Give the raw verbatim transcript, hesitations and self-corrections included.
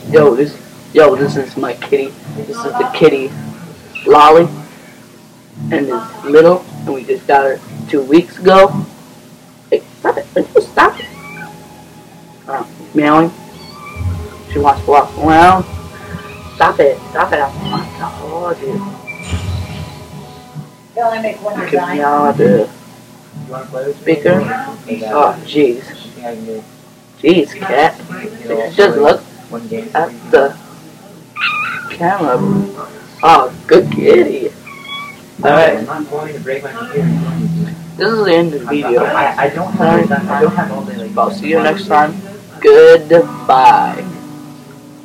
Yo, this, yo, this is my kitty. This is the kitty, Lolly, and it's little, and we just got her two weeks ago. Hey, stop it! Stop it! Uh, meowing. She wants to walk around. Stop it! Stop it! I'm not told you. You only make one You design. can meow at the speaker. Oh, jeez. Jeez, cat. Just look at the camera. Oh, good kitty. Alright. This is the end of the video. I, I don't have I don't have all day like I'll see you next time. Goodbye.